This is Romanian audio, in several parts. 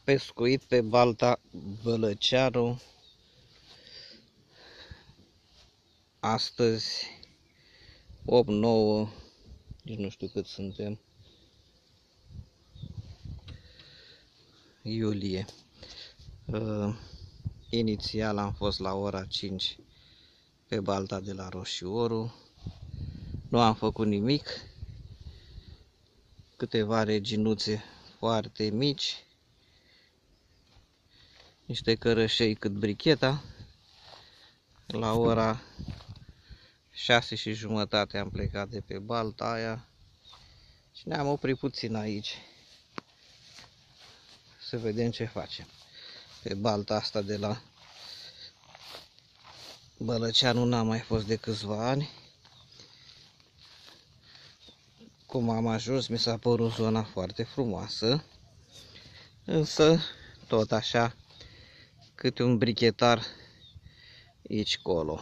pescuit pe balta Bălăceanu. Astăzi 8-9, nici nu știu cât suntem, iulie. Inițial am fost la ora 5 pe balta de la Roșioru. Nu am făcut nimic, câteva reginuțe foarte mici, niște cărășei cât bricheta. La ora 6:30 am plecat de pe balta aia și ne-am oprit puțin aici să vedem ce facem. Pe balta asta de la Bălăceanu n-am mai fost de câțiva ani. Cum am ajuns, mi s-a părut zona foarte frumoasă, însă tot așa câte un brichetar aici colo.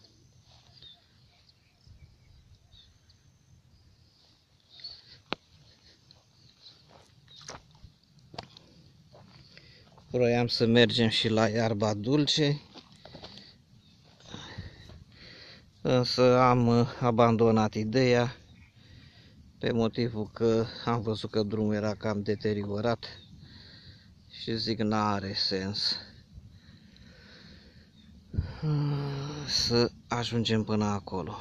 Vroiam să mergem și la iarba dulce, însă am abandonat ideea pe motivul că am văzut că drumul era cam deteriorat și zic n-are sens să ajungem până acolo.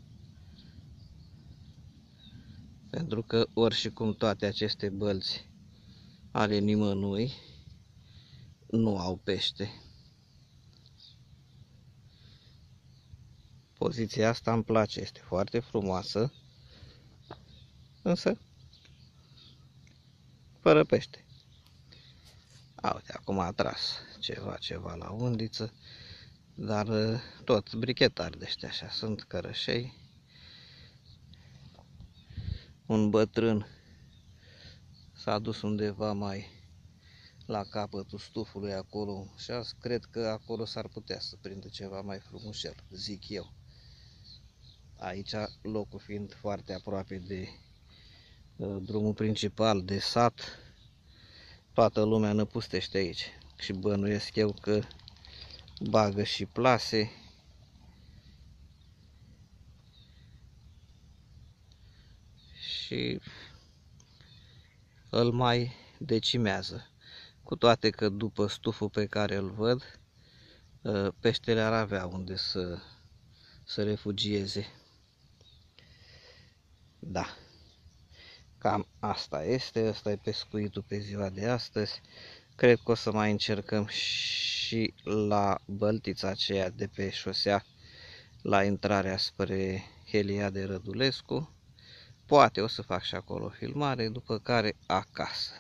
Pentru că ori și cum toate aceste bălți ale nimănui nu au pește. Poziția asta îmi place, este foarte frumoasă, însă fără pește. Uite, acum a tras ceva la undiță, dar tot brichetari de ăștia așa, sunt cărășei. Un bătrân s-a dus undeva mai la capătul stufului acolo și azi cred că acolo s-ar putea să prindă ceva mai frumușel, zic eu. Aici, locul fiind foarte aproape de drumul principal de sat, toată lumea năpustește aici și bănuiesc eu că bagă și plase. Și îl mai decimează. Cu toate că după stuful pe care îl văd, peștele ar avea unde să refugieze. Da, cam asta este, ăsta e pescuitul pe ziua de astăzi. Cred că o să mai încercăm și la băltița aceea de pe șosea, la intrarea spre Heliade Rădulescu. Poate o să fac și acolo o filmare, după care acasă.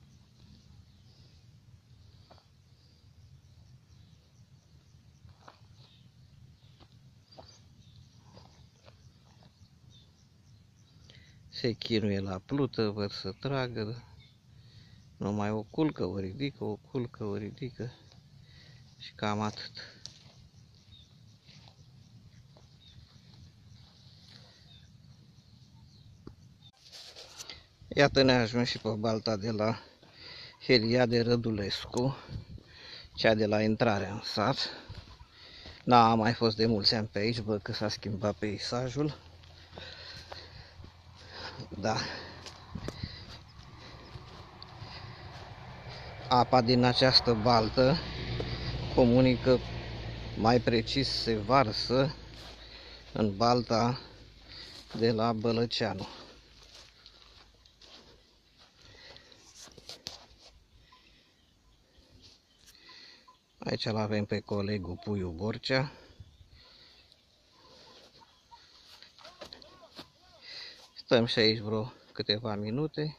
Se chinuie la plută, văd să tragă, numai o culcă o ridică, o culcă o ridică și cam atât. Iată, ne ajung și pe balta de la Heliade Rădulescu, cea de la intrarea în sat. N-am mai fost de mulți ani pe aici, văd că s-a schimbat peisajul. Da. Apa din această baltă comunică, mai precis se varsă în balta de la Bălăceanu. Aici îl avem pe colegul Puiu Borcea. Stăm și aici vreo câteva minute.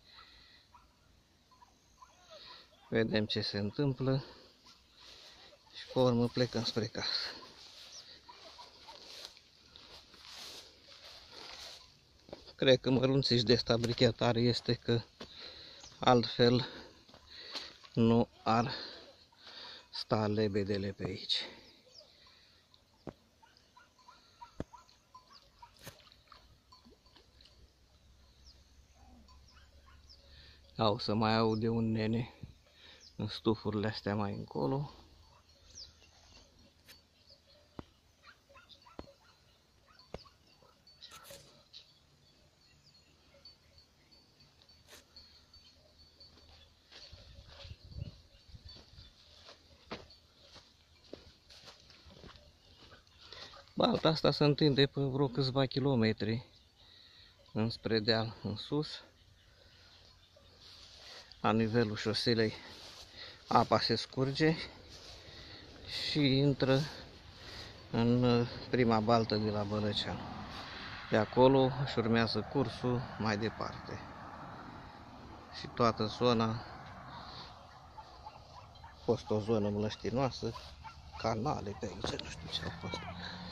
Vedem ce se întâmplă și pe urmă plecăm spre casă. Cred că mărunțiș de ăsta brichetar este că altfel nu ar sta lebedele pe aici. Să mai aude un nene în stufurile astea mai încolo. Balta asta se întinde pe vreo câțiva kilometri înspre deal, în sus. La nivelul șoselei apa se scurge și intră în prima baltă de la Bălăceanu. De acolo își urmează cursul mai departe. Și toată zona a fost o zonă mlăștinoasă, canale pe aici, nu știu ce au fost.